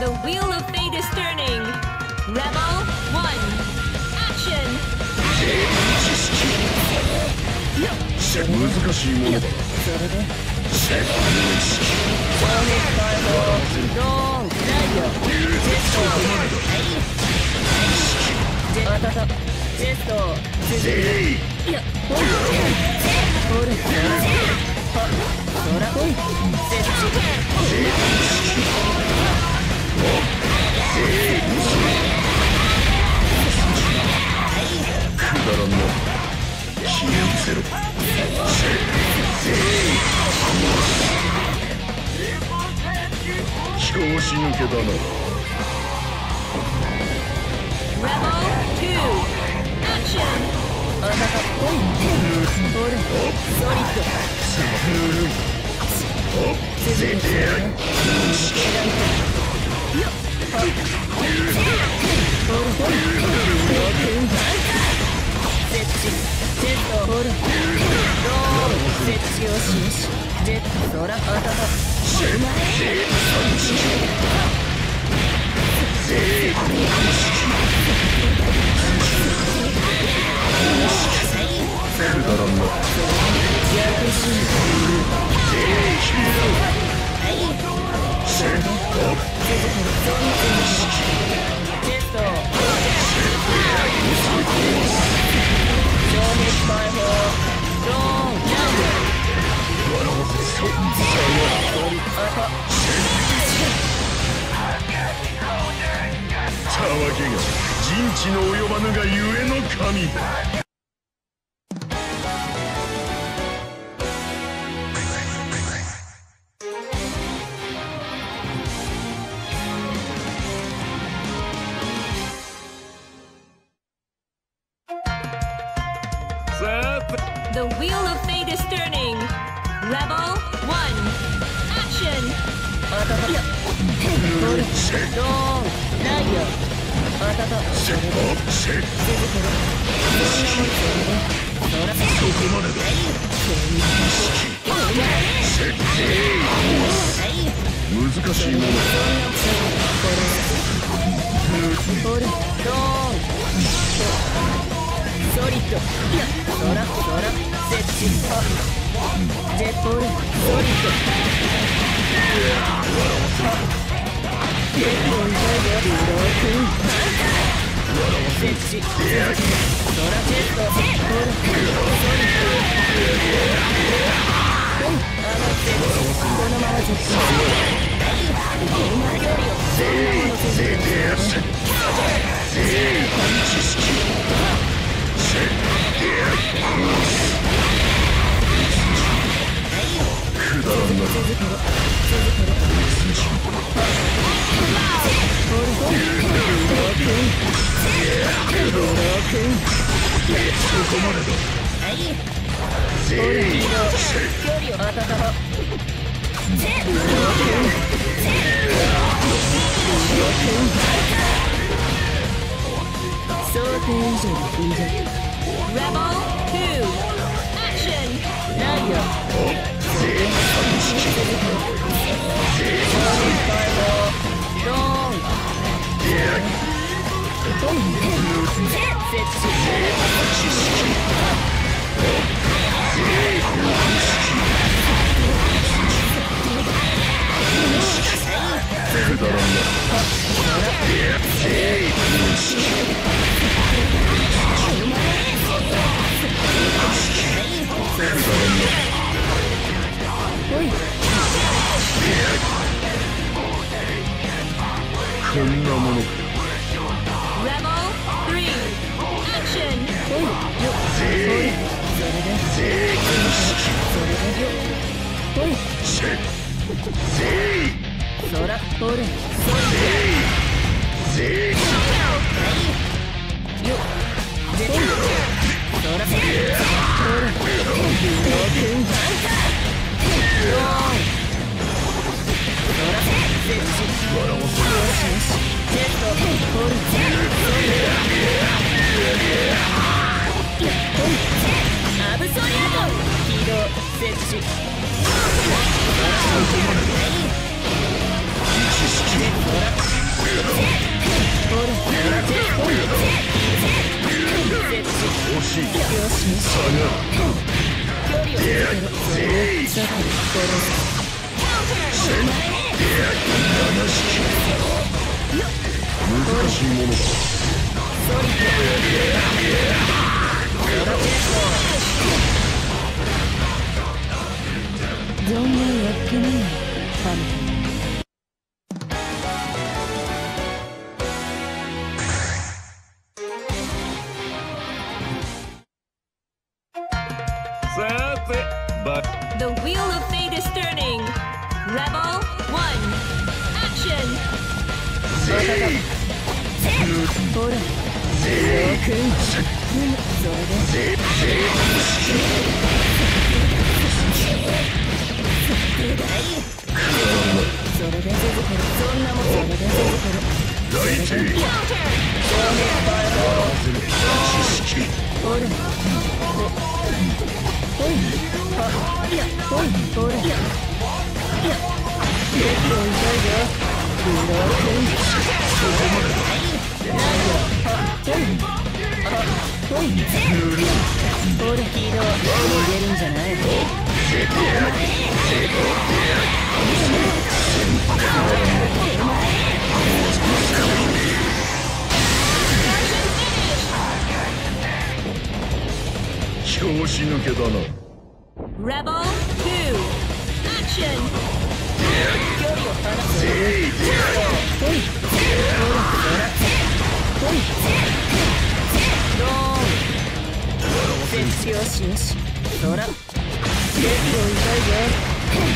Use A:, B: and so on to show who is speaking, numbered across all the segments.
A: The wheel of fate is turning. Level 1. Action!
B: 難しいものだ。それで
C: ドーンライオ
B: そこまでだ。
C: あたたジェストいやほいほれはそらほい設置
B: くだらんな。消え失せろ。拍子抜けだな。
A: Level 2. Action!
C: あたたほいほれソリッド続けてやるよっほれほれ設置ジェットほれドーン設置よしよしジェットそらあたた
B: くだらんな。騒ぎが人知の及ばぬがゆえの神。
A: The wheel of fate is turning. Level 1. Action!
C: あたたいやほれドーンライオあたたそれで続けろそんなもんそれでそら
B: そこまでだ。難しいものだ。
C: ほれドーンソリッドいやそら設置ジェットソリッド結構痛いよリロー君設置そらジェットほれソリッド設置このまま絶対こんな距離をそんなものせず
B: くだらんな。そこまでだ。
C: 距離をあたたた想定以上の踏んじゃった
A: Level 2. Action!
C: ライアそれでドーン設置
B: くだらんな。こんなものか。
A: Level 3. Action!
C: そらほれよっ絶対そらほれそら設置よしジェットほれアブソリュート起動設置そら
B: 惜しい。
C: よし
B: 下が
C: 距離をつけろ。さて
B: 七式。難しいものだ。
C: ソリッド。存分やってみよう、ファミ。
A: The wheel of fate is turning. Level 1. Action.
C: ほら、よくそれでそんなもんそれで
B: 大抵知識。
C: ほらほいほいほら結構痛いよブロー君そこまでほいほらヒーロー逃げるんじゃない
B: 拍子抜けだな。
A: Rebel 2. Action.
C: 距離を離すほいほらほいドーンよしよしほら結構痛いよ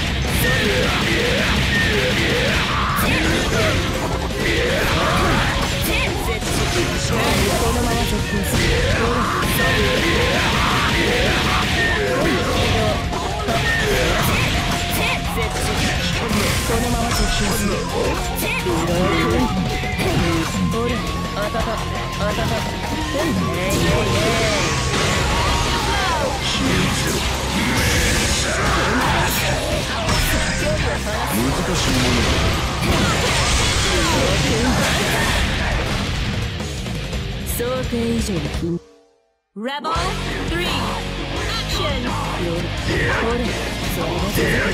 C: このまま続行するこのまま続行するほらあたたあたた
B: 難しいもの
C: 想定以上の緊
A: Rebel 3. Action.
C: ほらそれで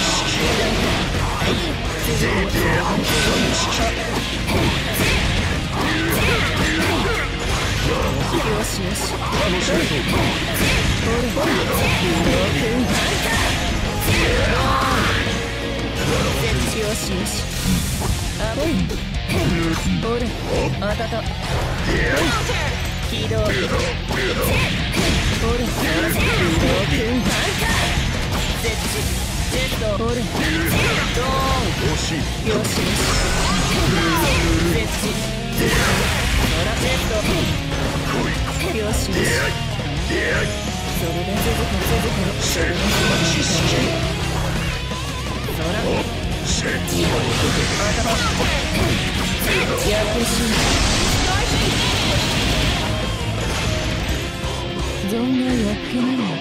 C: よしよしよしよしあほいほらあたた起動ほら設置ジェットほらドーン
B: 惜しい。
C: よしよし設置ほらジェットよしよしそれでそれで
B: 知識。
C: そら躍進存外やってみろ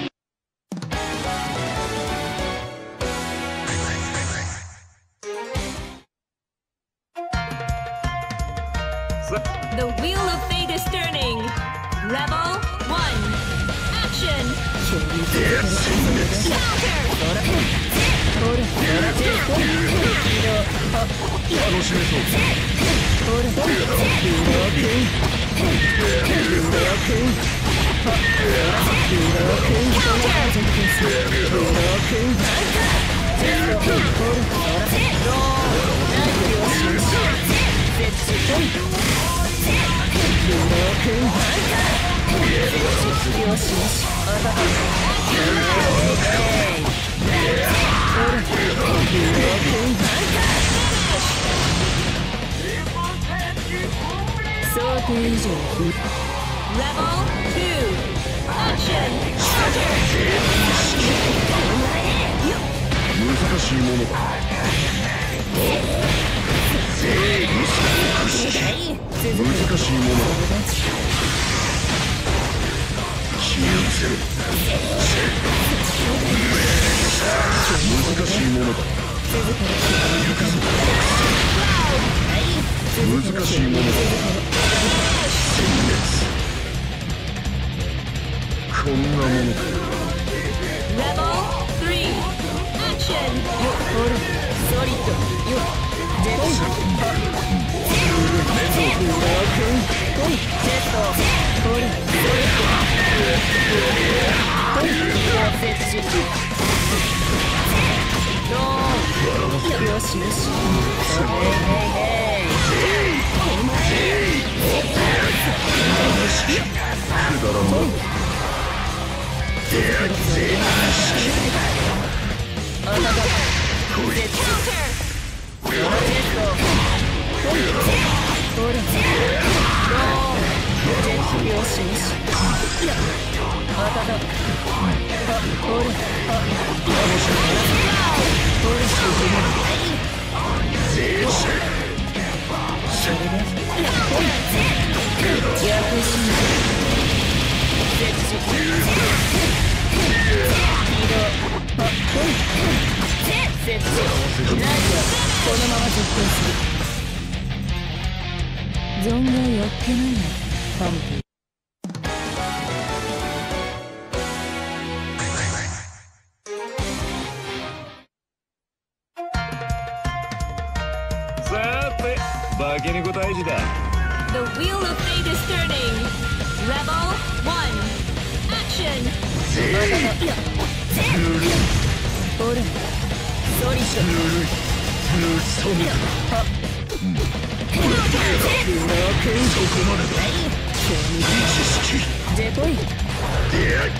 A: The wheel of fate is turning. Level 1. Action. Counter.
C: ほら
B: 楽しめそう。
C: ほらブロー想定以上
A: Level 2. Action.
B: 難しいものだ。難しいものだ。気をつける。難しいものだ。行くぞ。 難しいものだ。殲滅。こんなものか。
A: Rebel 3 Action
C: ソリッドよジェットよしよし
B: くだらんな。このまま実験する。存外やってないな、パンピー。 さて、化け猫退治だ。
A: The wheel of fate is turning. Rebel 1 Action
C: ほらソリッド
B: そこまでだ。知識
C: ジェポイ
B: 出会い。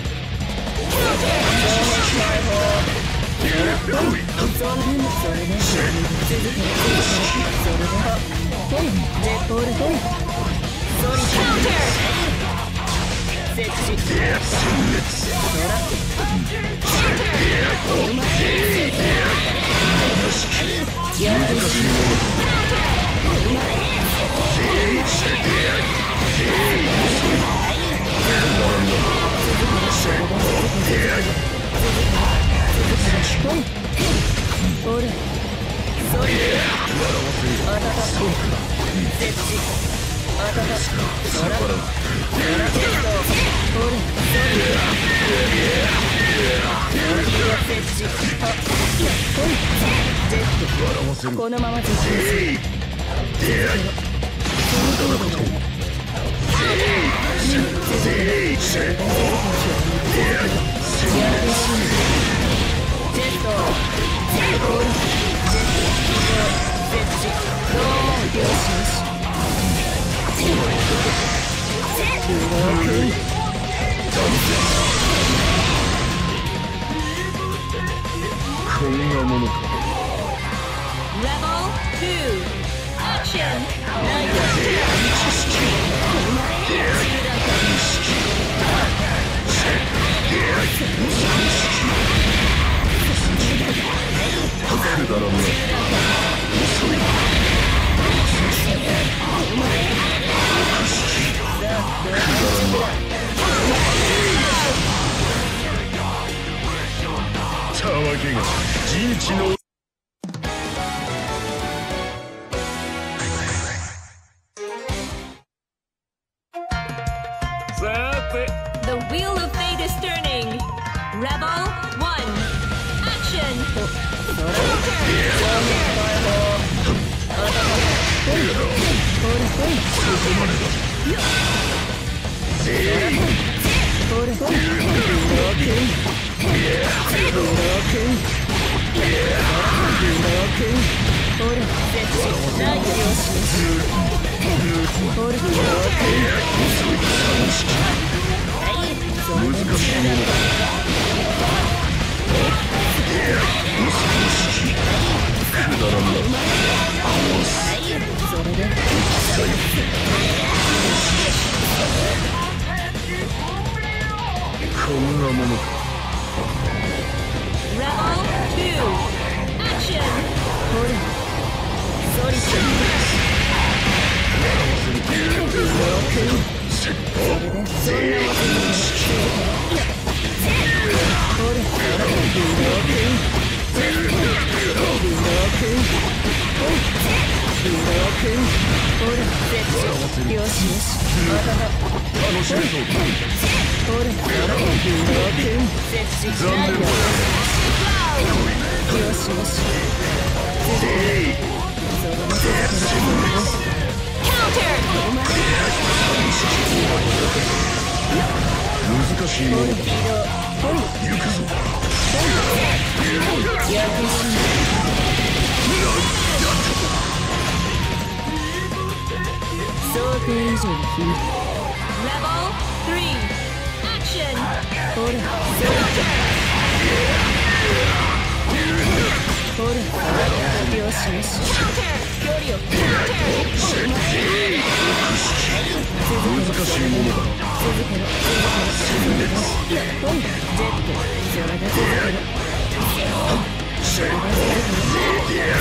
C: このまま実験する。
B: こんなものか。
A: Rebel 2 Action
B: くだらんな。たわけが人知の
A: The wheel of fate is turning. Rebel 1 Action
B: こんなものか。
A: Rebel 2 Action
B: こ
C: ほら絶頂よしよしあたた
B: 楽しめそう
C: ほら絶頂
B: 残念だ
C: よしよし
B: 難しいものだ行くぞ
C: 想定以上のヒー
A: Level 3. Action.
C: ほらほらよしよし
A: Counter.
C: 距離を
B: 難しいものだ
C: 続けろほいジェットそれが続けろそれが続けろ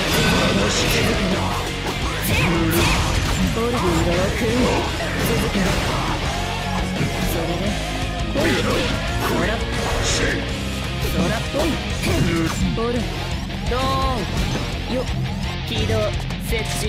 C: ほら運動くん続けろそれでほいほらそらほいほらドーンよ起動設置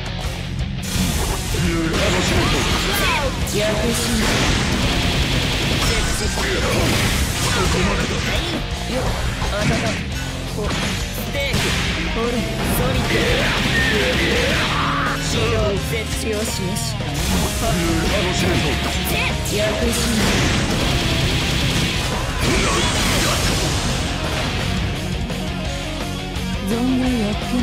C: 躍進設置ここまでだよあたたほステーキほらソリッド起動設置よしよし躍進存外やってない。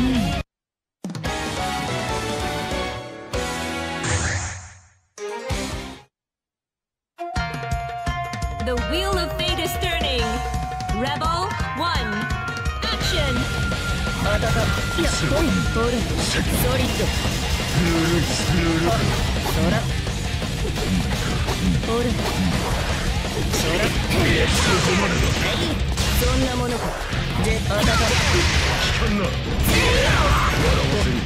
A: The wheel of fate is turning. Rebel 1. Action.
C: あたたいやほいほらソリッドそらほらそらそんなものかジェットあたた
B: 聞かんな笑わせる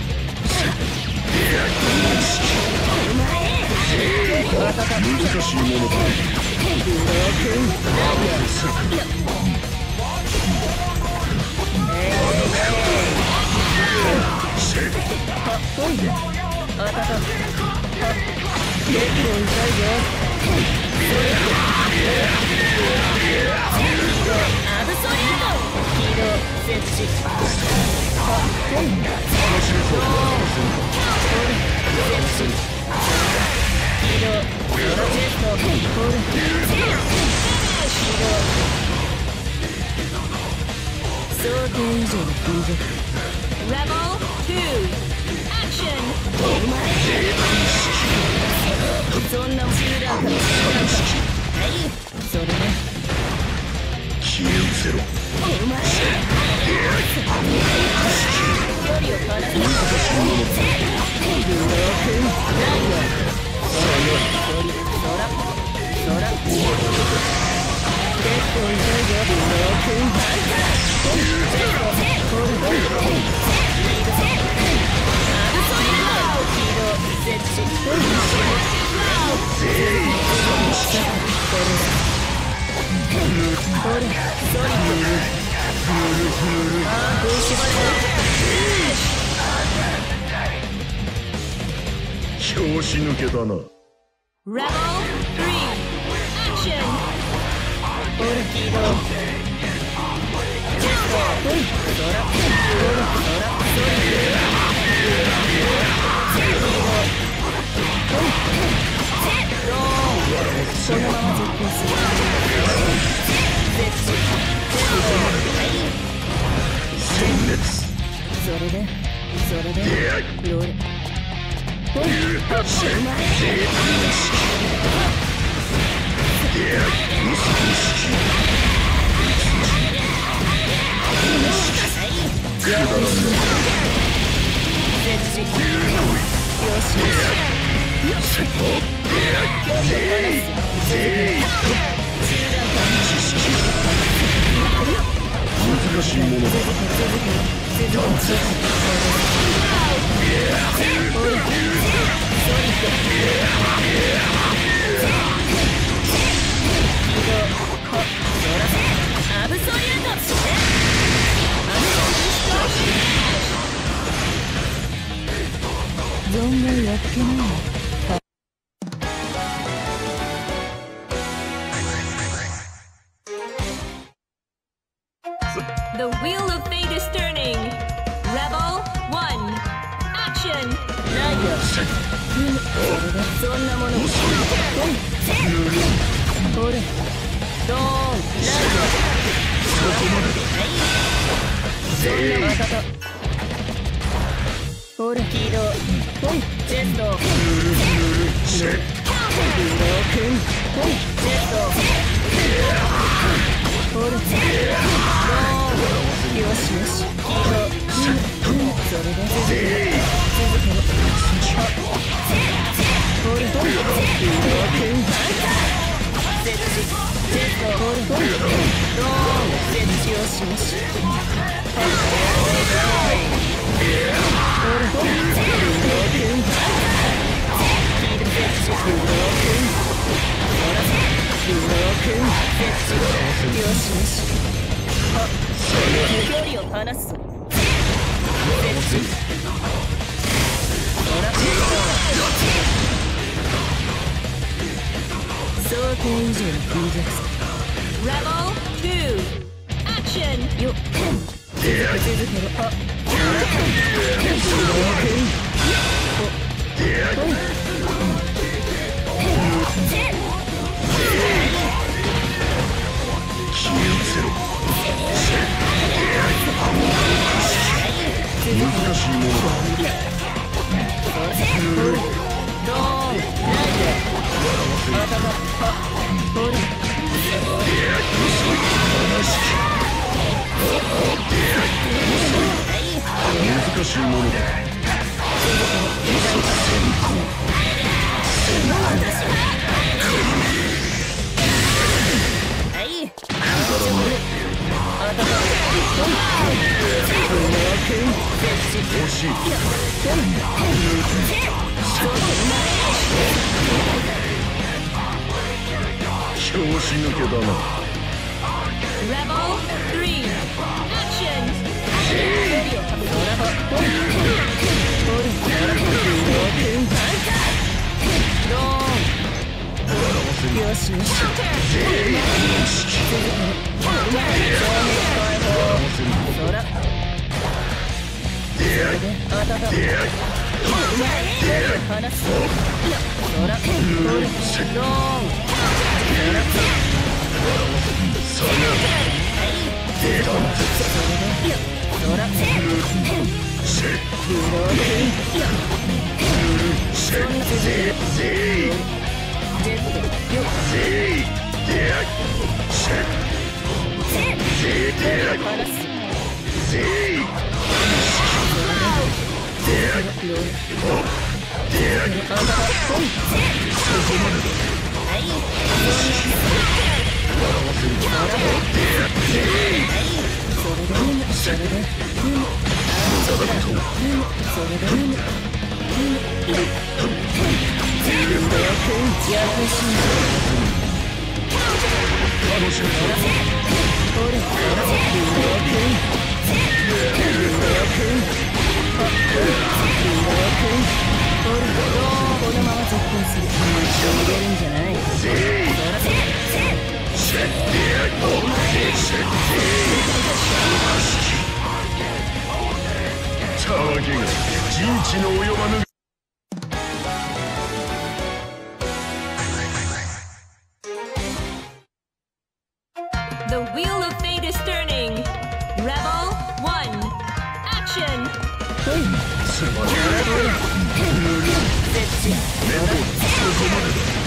B: 難しいものだ
C: 想定以上の風俗
A: Rebel 2. Action.
C: そんな集団かそれね
B: 消え失せろ
C: お前距離を離す
B: 難しいものだ拍子抜けだな
A: Rebel 3. Action.
C: そのまま絶交する
B: 殲滅
C: それでローレほい
B: 難しいものだ
C: アブソリュートっけないの。
A: The wheel of fate is turning. Rebel 1. Action.
C: ないよ。そんなものも。ほれ。ドーン。ないよ。そこまでだ。そんなまたと。ほれ。起動。ジェット。起動くん。ジェット。ほれ。ドーン。よしよし。起動。それで続ける。ほれ。起動くん。設置。ジェット。ほれ。ドーン。設置をしまし。ほれ。起動くん。設置。よしよし。距離を離すぞ。設置。想定以上の空弱さ。
A: Rebel 2. Action.
C: よっ。続けろ。あ。
B: 難しいものだ。
C: ドーン。
B: 難しいものだ。惜しい。拍子抜けだな。
A: Rebel 3. Action.
C: よしよし。騒ぎが人知の及ばぬ。
A: The wheel of fate is turning. Rebel 1. Action.
B: つまらない。そこまでだ。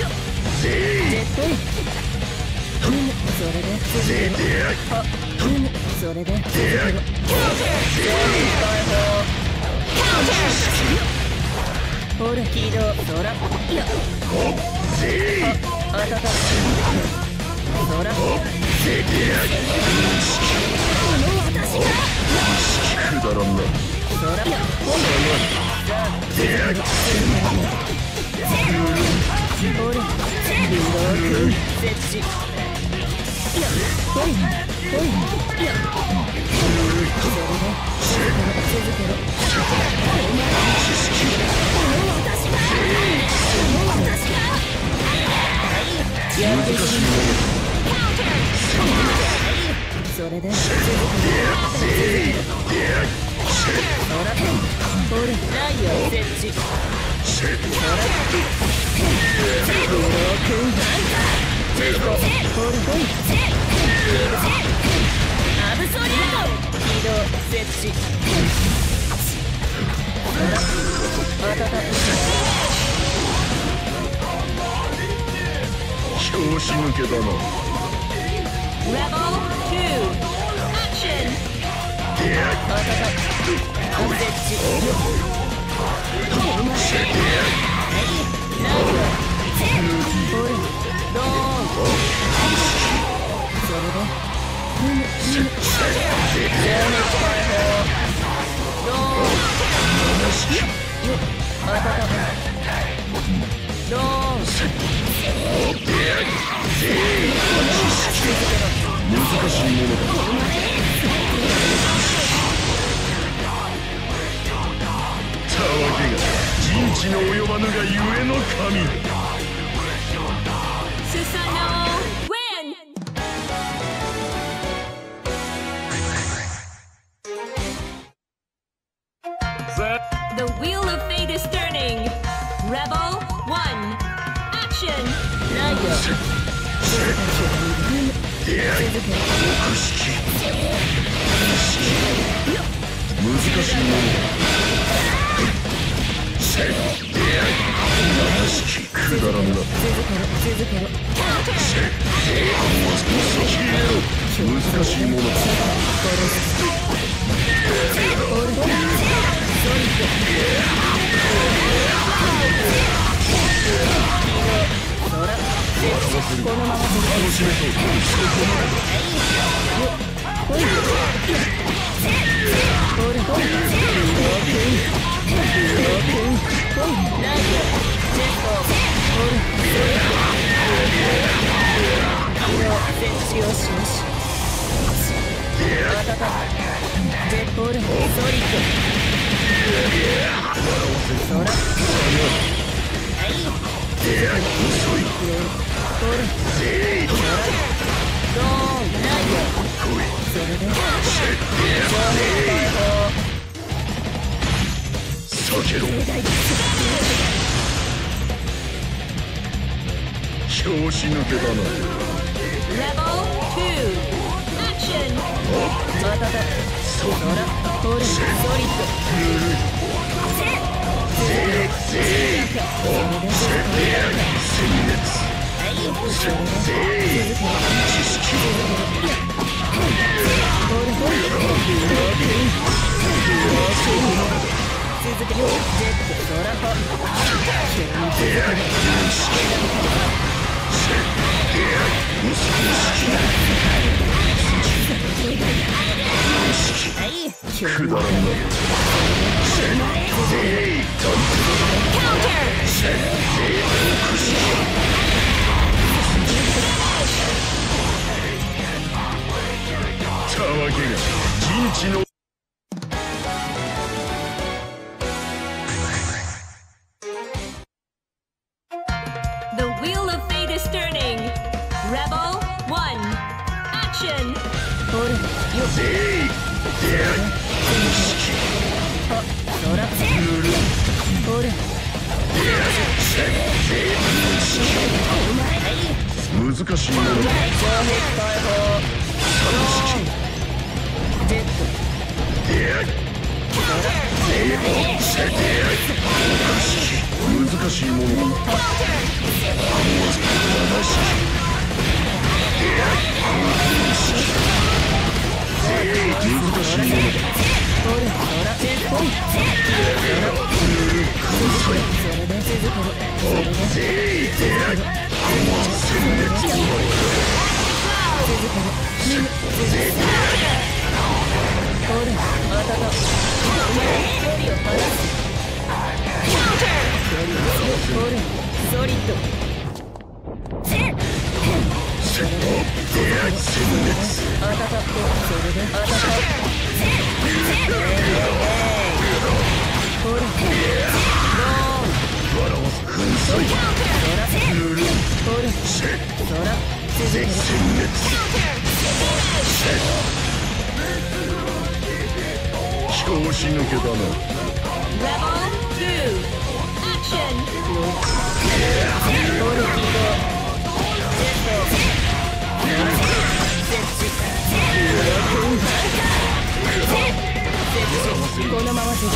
C: それでほら起動ドラいやあたたドラ
B: くだらんな。
C: ドラいやほら起動設置いやほいほいいやそれで続けろそれで
B: 拍子抜けだな。
A: Rebel 2, action!
B: 難しいものだ。たわけが人知の及ばぬがゆえの神。
A: Susanoo win! The wheel of fate is turning. Rebel 1, action!
B: 難しいものだ。くだらんな。難しいものだ。楽しめそう。避けろ。拍子抜けだな。
A: Rebel 2, action!
B: くだらんな。たわけが人知の。
A: The wheel of fate is turning. Rebel 1, action!
B: 難しいものだ。難しいものだ。笑わ拍子抜けだな。
A: Rebel 2 Action
C: このまま絶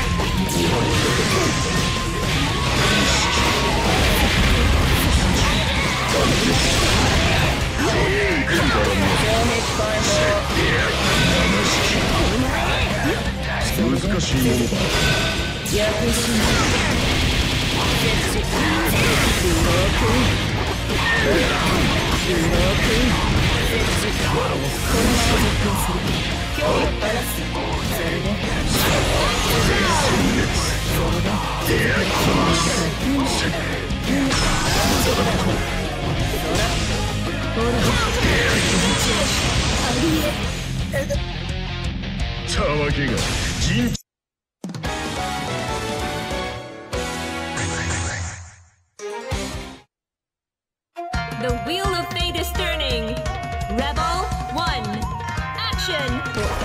B: 難しいものだ。
C: 躍進
B: たわけが陣地。
A: The wheel of fate is turning. Rebel 1 Action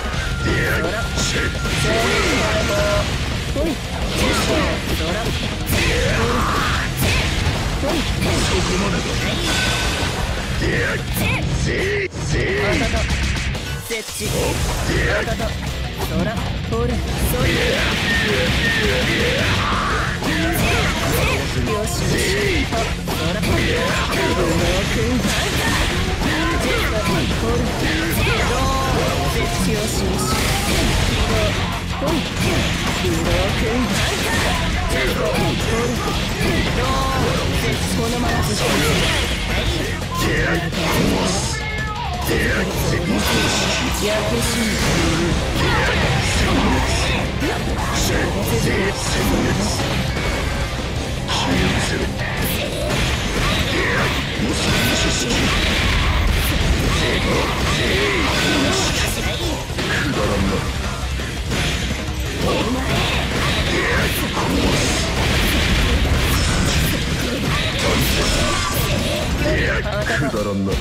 B: くだらんな。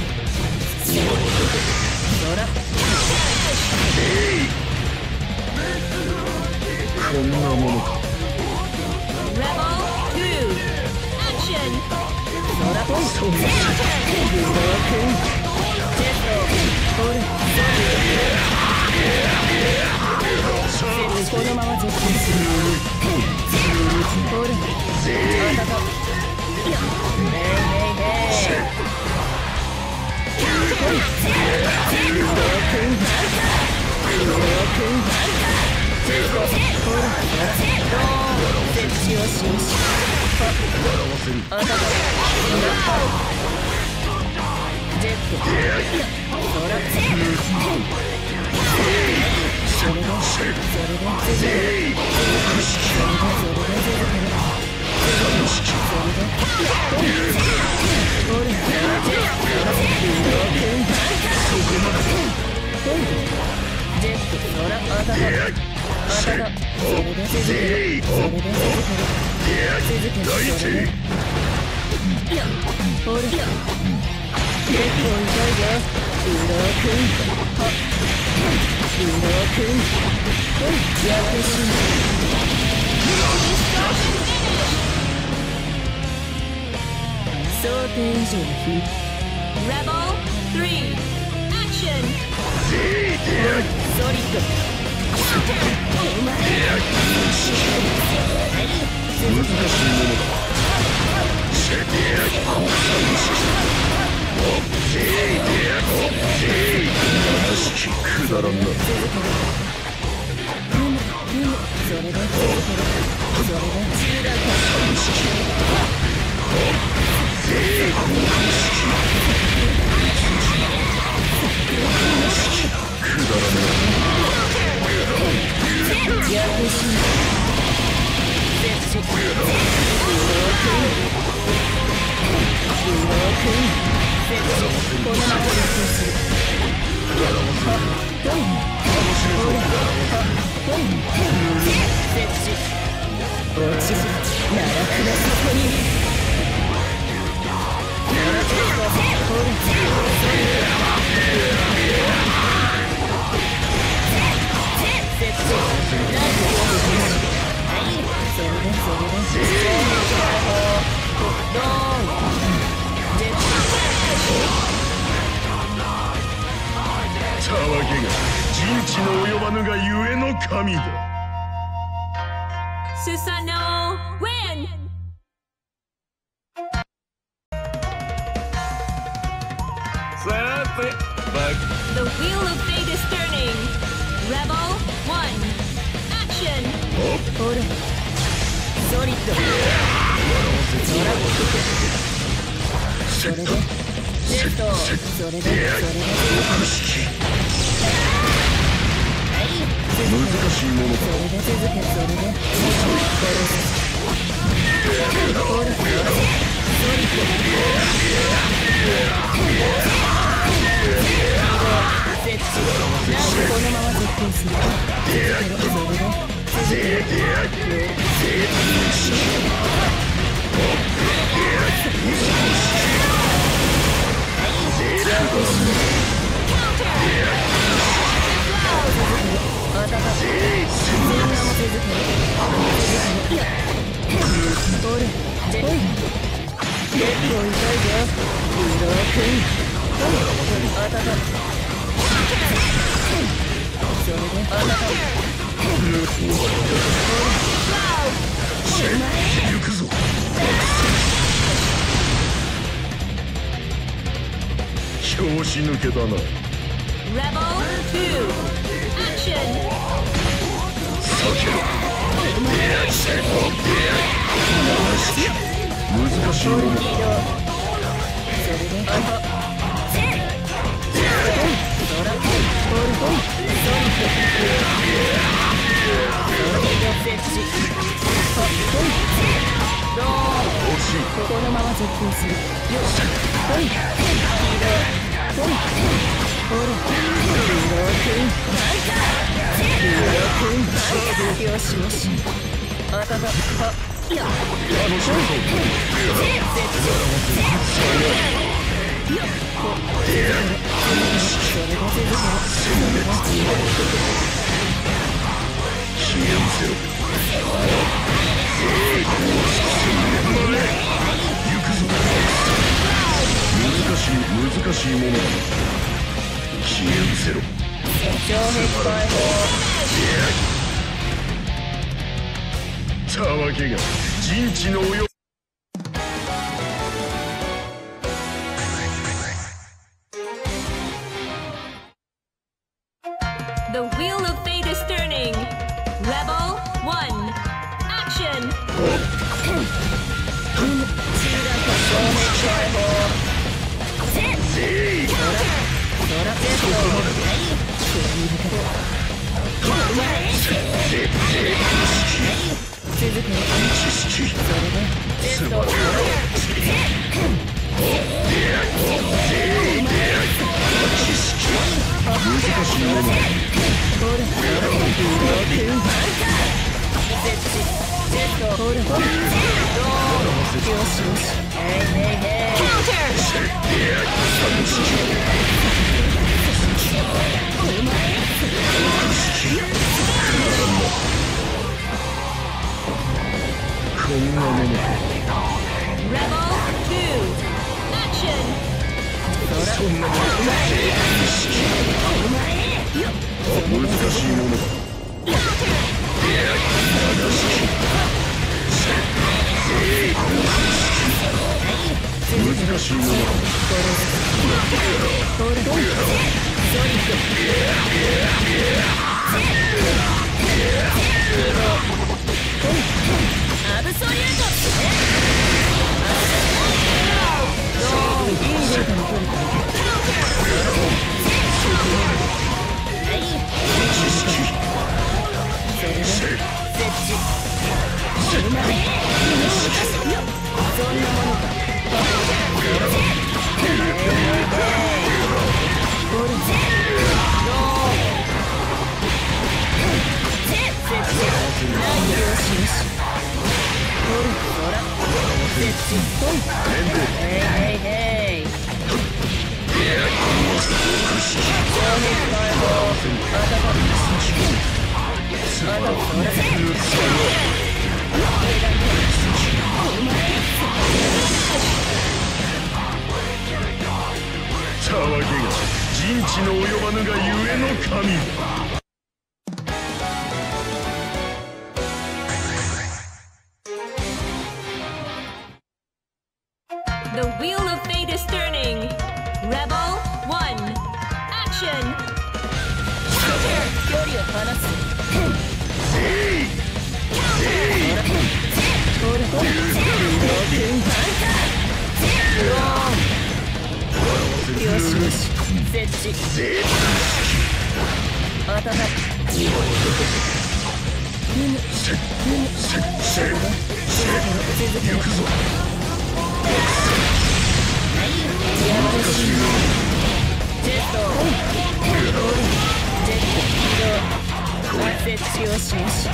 B: こんなものか。
A: Rebel 2 Action
C: このまま絶対する想定以上の日
A: Rebel 3 Action
C: ソリッド
B: 難しいものだ。くだらんな。
C: それで銃弾
B: くだらんな。
C: 躍進このままでする落ちる奈落の底に
B: たわけが人知の及ばぬがゆえの神だ。
A: Susanoo win! The wheel of fate is turning. Rebel 1. Action!
C: ほらソリッドそれでレフトそれで
B: 難しいものだ。
C: それで続けそれでほらソリッド設置このまま絶対するそれで
B: 行くぞ。拍子抜けだな。
A: Rebel 2. Action!
B: 難しいものだ。
C: このまま絶対するよしほいほらよしよしあたたいや
B: 難しいものだ。消え失せろ。
C: 超変解
B: たわけが人知の及
A: The wheel of fate is turning. Rebel 1. Action!
B: こんなもの
A: Rebel 2. Action!
B: そんなもの難しいものだ。難しいものだ。
C: アブソリュートそんなものか
B: 騒ぎが人知の及ばぬがゆえの神。
A: The wheel of fate is turning. Rebel 1. Action.
C: 距離を離す。よしよし、設置。温かい。
B: 行くぞ。
C: ジェット設置をしまし。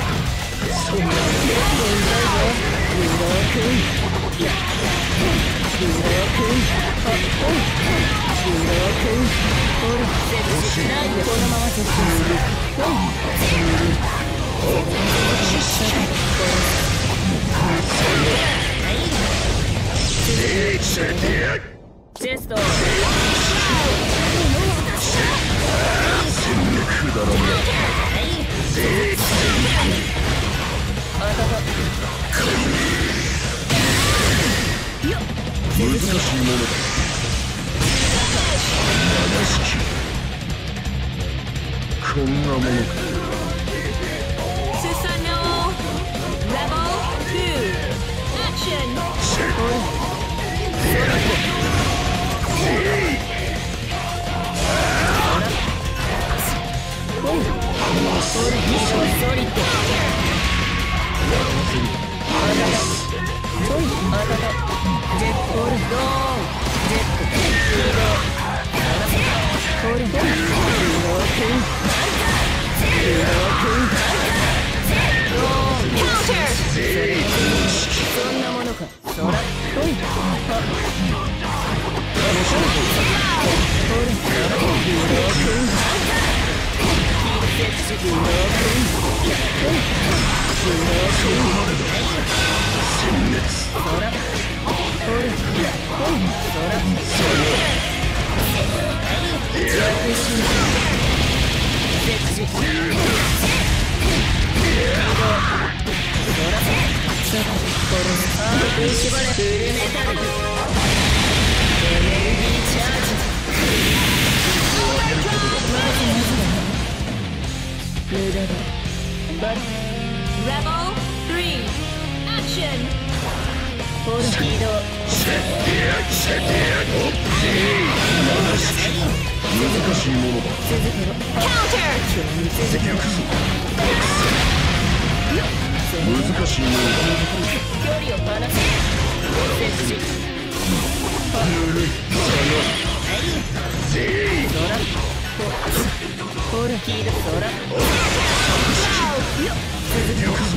C: このまま設置する。ジェスト
B: くだらない難しいものだ。こんなものか。
A: Susanoo. Rebel 2. Action.
C: そんなものか。そら
A: Rebel 3. Action.
B: 難しいものだ。
A: Counter.
B: 難しいものだ。
C: 距離を離す。設置。
B: ぬるい。
C: ほら、キードそら。
B: 行くぞ。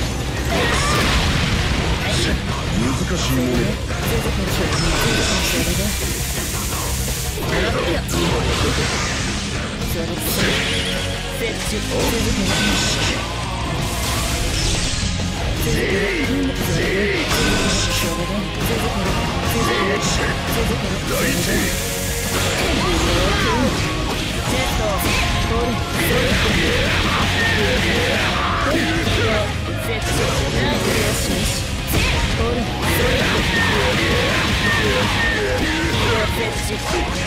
B: 難しいものだ。
C: 設置。